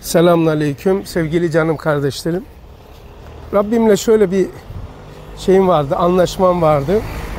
Selamünaleyküm sevgili canım kardeşlerim. Rabbimle şöyle bir şeyim vardı, anlaşmam vardı.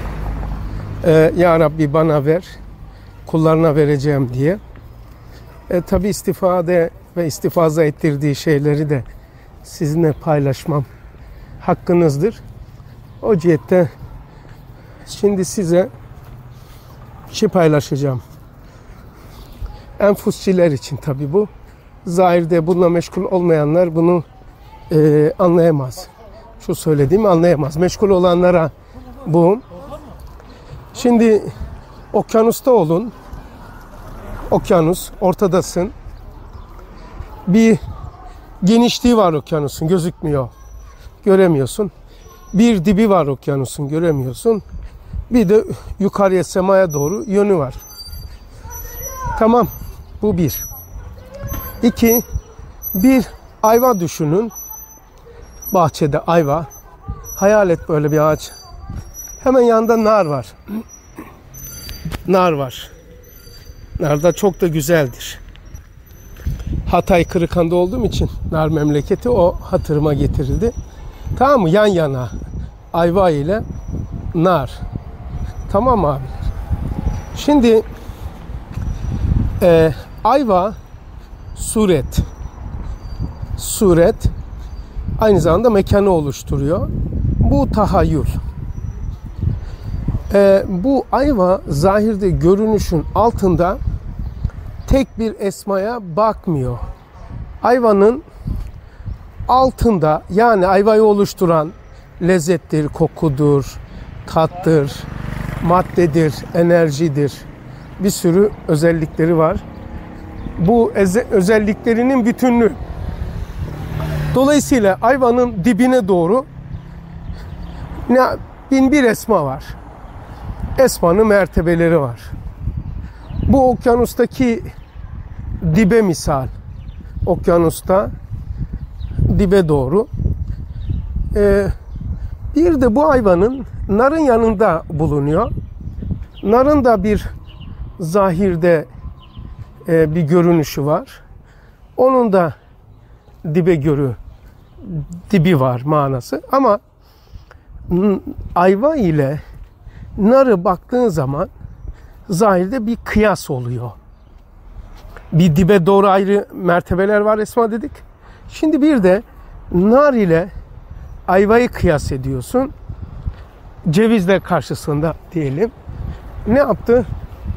Ya Rabbi bana ver, kullarına vereceğim diye. Tabi istifade ve istifaza ettirdiği şeyleri de sizinle paylaşmam hakkınızdır. O cihette şimdi size bir şey paylaşacağım. Enfusçiler için tabi bu. Zahirde bununla meşgul olmayanlar bunu anlayamaz. Şu söylediğimi anlayamaz. Meşgul olanlara bu. Şimdi okyanusta olun. Okyanus, ortadasın. Bir genişliği var okyanusun, gözükmüyor. Göremiyorsun. Bir dibi var okyanusun, göremiyorsun. Bir de yukarıya, semaya doğru yönü var. Tamam, bu bir. İki, bir ayva düşünün. Bahçede ayva. Hayal et böyle bir ağaç. Hemen yanında nar var. Nar var. Nar da çok da güzeldir. Hatay Kırıkhan'da olduğum için nar memleketi o hatırıma getirildi. Tamam mı? Yan yana ayva ile nar. Tamam mı abiler? Şimdi ayva suret. Suret aynı zamanda mekanı oluşturuyor. Bu tahayyül. Bu ayva zahirde görünüşün altında tek bir esmaya bakmıyor. Ayvanın altında, yani ayvayı oluşturan lezzettir, kokudur, tattır, maddedir, enerjidir. Bir sürü özellikleri var. Bu özelliklerinin bütünlüğü. Dolayısıyla ayvanın dibine doğru bin bir esma var. Esmanın mertebeleri var. Bu okyanustaki dibe misal. Okyanusta dibe doğru. Bir de bu ayvanın narın yanında bulunuyor. Narın da bir zahirde bir görünüşü var. Onun da dibi var manası. Ama ayva ile narı baktığın zaman zahirde bir kıyas oluyor. Bir dibe doğru ayrı mertebeler var esma dedik. Şimdi bir de nar ile ayvayı kıyas ediyorsun. Cevizle karşısında diyelim. Ne yaptı?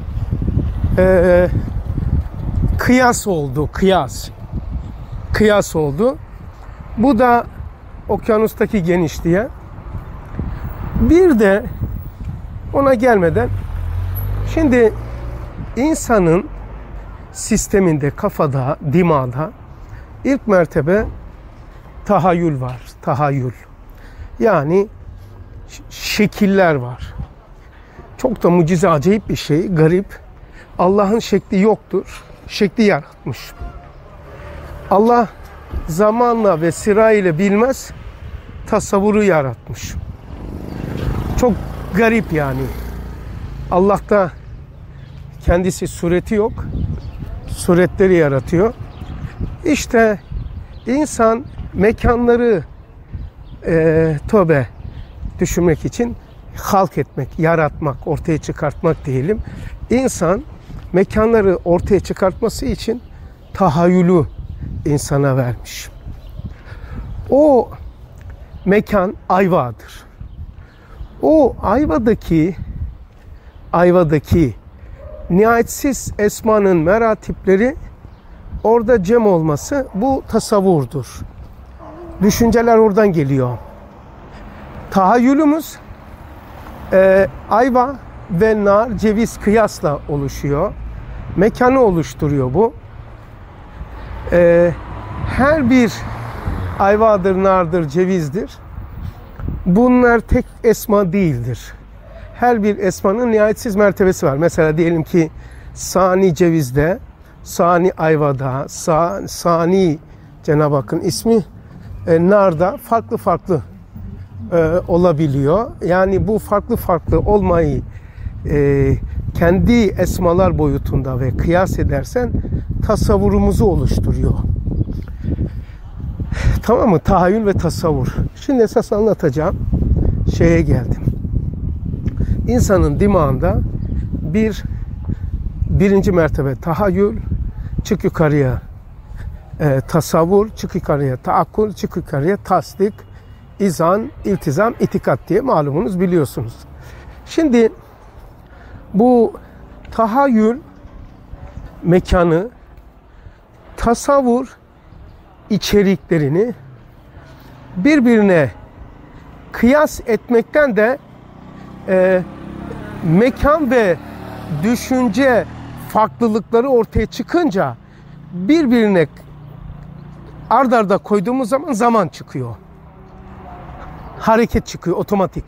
Kıyas oldu. Kıyas oldu. Bu da okyanustaki genişliğe. Bir de ona gelmeden şimdi insanın sisteminde, kafada, dimağda ilk mertebe tahayyül var. Tahayyül. Yani şekiller var. Çok da mucize, acayip bir şey, garip. Allah'ın şekli yoktur. Şekli yaratmış. Allah zamanla ve sırayla bilmez, tasavvuru yaratmış. Çok garip yani. Allah'ta kendisi sureti yok. Suretleri yaratıyor. İşte insan mekanları düşünmek için halk etmek, yaratmak, ortaya çıkartmak diyelim. İnsan mekanları ortaya çıkartması için tahayyülü insana vermiş. O mekan ayvadır. O ayvadaki nihayetsiz esmanın meratipleri orada cem olması bu tasavvurdur. Düşünceler oradan geliyor. Tahayyülümüz ayva ve nar, ceviz kıyasla oluşuyor. Mekanı oluşturuyor bu. Her bir ayvadır, nardır, cevizdir. Bunlar tek esma değildir. Her bir esmanın nihayetsiz mertebesi var. Mesela diyelim ki sani cevizde, sani ayvada, sani Cenab-ı Hakk'ın ismi narda farklı olabiliyor. Yani bu farklı olmayı kendi esmalar boyutunda ve kıyas edersen tasavvurumuzu oluşturuyor. Tamam mı? Tahayyül ve tasavvur. Şimdi esas anlatacağım şeye geldim. İnsanın dimağında birinci mertebe tahayyül, çık yukarıya tasavvur, çık yukarıya taakkul, çık yukarıya tasdik, izan, iltizam, itikat diye malumunuz, biliyorsunuz. Şimdi bu tahayyül mekanı, tasavvur içeriklerini birbirine kıyas etmekten de mekan ve düşünce farklılıkları ortaya çıkınca birbirine ard arda koyduğumuz zaman zaman çıkıyor. Hareket çıkıyor otomatik.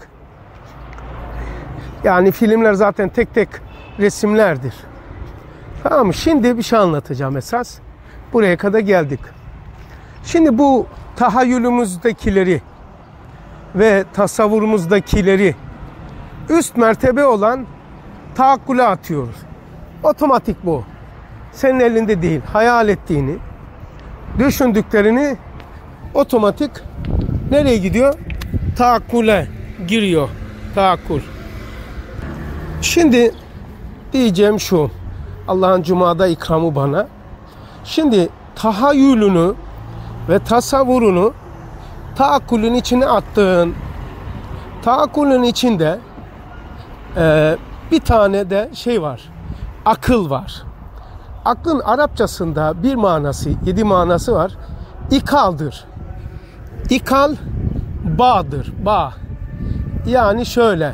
Yani filmler zaten tek tek resimlerdir. Tamam mı? Şimdi bir şey anlatacağım esas. Buraya kadar geldik. Şimdi bu tahayyülümüzdekileri ve tasavvurumuzdakileri üst mertebe olan taakkule atıyoruz. Otomatik bu. Senin elinde değil. Hayal ettiğini, düşündüklerini otomatik nereye gidiyor? Taakkule giriyor. Taakkul. Şimdi diyeceğim şu. Allah'ın cumada ikramı bana. Şimdi tahayyülünü ve tasavvurunu taakkulün içine attığın, taakkulün içinde bir tane de şey var. Akıl var. Aklın Arapçasında bir manası, 7 manası var. İkaldır. İkal bağdır. Bağ. Yani şöyle.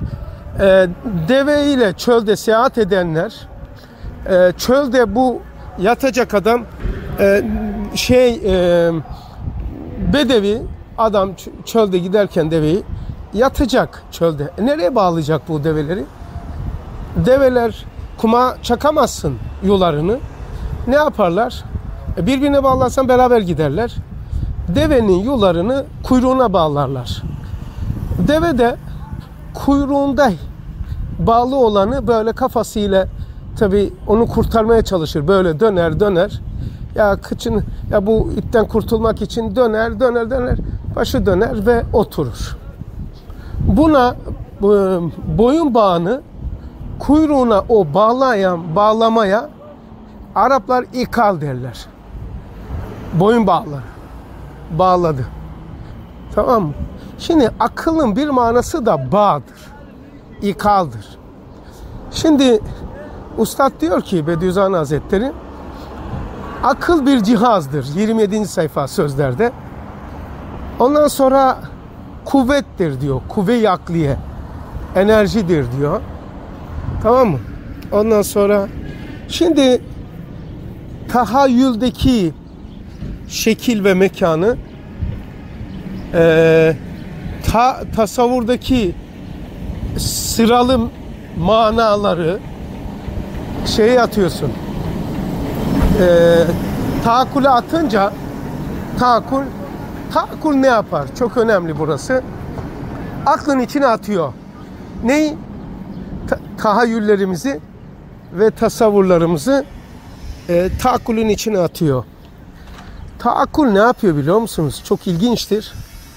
Deve ile çölde seyahat edenler, çölde bu yatacak adam bedevi adam çölde giderken deveyi yatacak çölde. Nereye bağlayacak bu develeri? Develer kuma çakamazsın yularını. Ne yaparlar? Birbirine bağlarsan beraber giderler. Devenin yularını kuyruğuna bağlarlar. Deve de kuyruğunda bağlı olanı böyle kafasıyla tabii onu kurtarmaya çalışır. Böyle döner döner. Ya kıçını, ya bu ipten kurtulmak için döner döner döner. Başı döner ve oturur. Buna boyun bağını kuyruğuna o bağlamaya Araplar ikal derler. Boyun bağları. Bağladı. Tamam mı? Şimdi akılın bir manası da bağdır. İkaldır. Şimdi Üstad diyor ki Bediüzzaman Hazretleri, akıl bir cihazdır. 27. sayfa sözlerde. Ondan sonra kuvvettir diyor. Kuvve-i akliye. Enerjidir diyor. Tamam mı? Ondan sonra şimdi tahayyüldeki şekil ve mekanı tasavvurdaki sıralı manaları şeye atıyorsun. Taakkule atınca taakkul ne yapar? Çok önemli burası. Aklın içine atıyor. Neyi? Tahayyüllerimizi ve tasavvurlarımızı taakkulün içine atıyor. Taakkul ne yapıyor biliyor musunuz? Çok ilginçtir.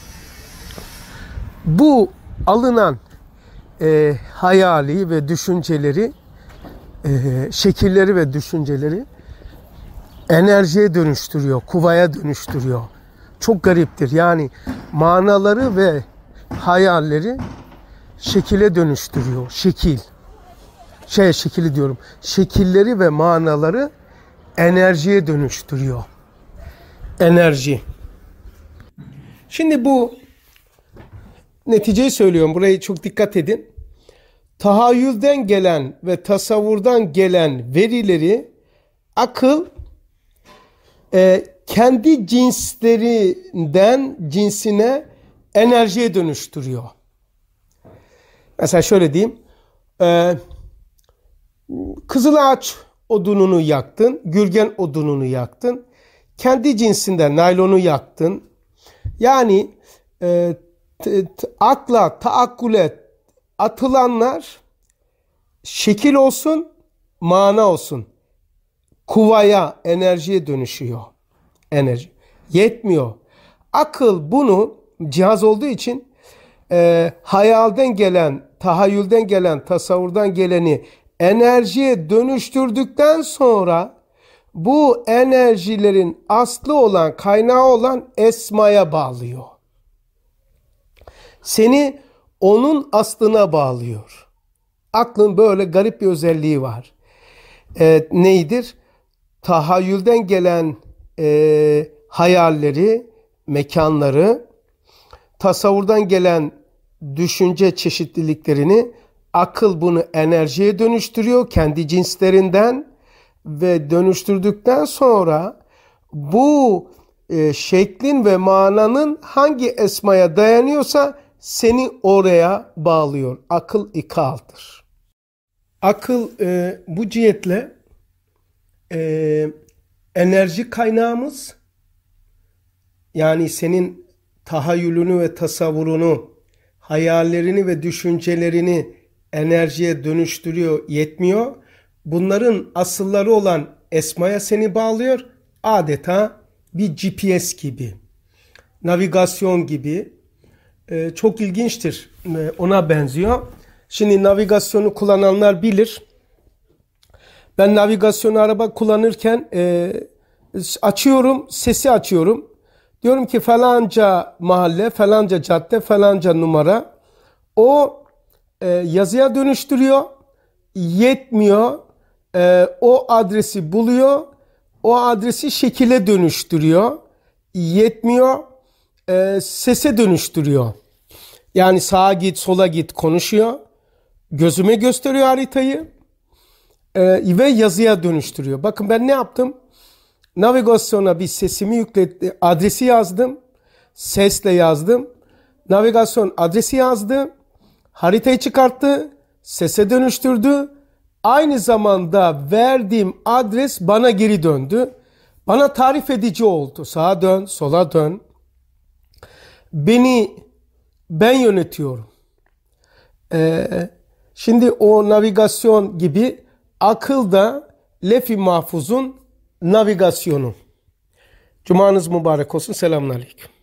Bu alınan hayali ve düşünceleri, şekilleri ve düşünceleri enerjiye dönüştürüyor, kuvvaya dönüştürüyor. Çok gariptir. Yani manaları ve hayalleri şekile dönüştürüyor. Şekili diyorum. Şekilleri ve manaları enerjiye dönüştürüyor. Enerji. Şimdi bu neticeyi söylüyorum. Burayı çok dikkat edin. Tahayyülden gelen ve tasavvurdan gelen verileri akıl kendi cinslerinden cinsine enerjiye dönüştürüyor. Mesela şöyle diyeyim. Kızılağaç odununu yaktın, gürgen odununu yaktın. Kendi cinsinden naylonu yaktın. Yani akla, taakkule atılanlar şekil olsun, mana olsun. Kuvaya, enerjiye dönüşüyor. Enerji. Yetmiyor. Akıl bunu cihaz olduğu için hayalden gelen, tahayyülden gelen, tasavvurdan geleni enerjiye dönüştürdükten sonra bu enerjilerin aslı olan, kaynağı olan esmaya bağlıyor. Seni onun aslına bağlıyor. Aklın böyle garip bir özelliği var. Neydir? Tahayyülden gelen hayalleri, mekanları, tasavvurdan gelen düşünce çeşitliliklerini akıl bunu enerjiye dönüştürüyor kendi cinslerinden ve dönüştürdükten sonra bu şeklin ve mananın hangi esmaya dayanıyorsa seni oraya bağlıyor. Akıl ikaldır. Akıl bu cihetle enerji kaynağımız, yani senin tahayyülünü ve tasavvurunu, hayallerini ve düşüncelerini enerjiye dönüştürüyor, yetmiyor. Bunların asılları olan esmaya seni bağlıyor. Adeta bir GPS gibi, navigasyon gibi. Çok ilginçtir. Ona benziyor. Şimdi navigasyonu kullananlar bilir. Ben navigasyonu araba kullanırken açıyorum, sesi açıyorum. Diyorum ki falanca mahalle, falanca cadde, falanca numara. O yazıya dönüştürüyor. Yetmiyor. O adresi buluyor. O adresi şekile dönüştürüyor. Yetmiyor. Sese dönüştürüyor. Yani sağa git, sola git konuşuyor. Gözüme gösteriyor haritayı. Ve yazıya dönüştürüyor. Bakın ben ne yaptım? Navigasyona bir sesimi yükletti. Adresi yazdım. Sesle yazdım. Navigasyon adresi yazdı. Haritayı çıkarttı. Sese dönüştürdü. Aynı zamanda verdiğim adres bana geri döndü. Bana tarif edici oldu. Sağa dön, sola dön. Ben yönetiyorum. Şimdi o navigasyon gibi akıl da lef-i mahfuzun navigasyonu. Cumanız mübarek olsun. Selamünaleyküm.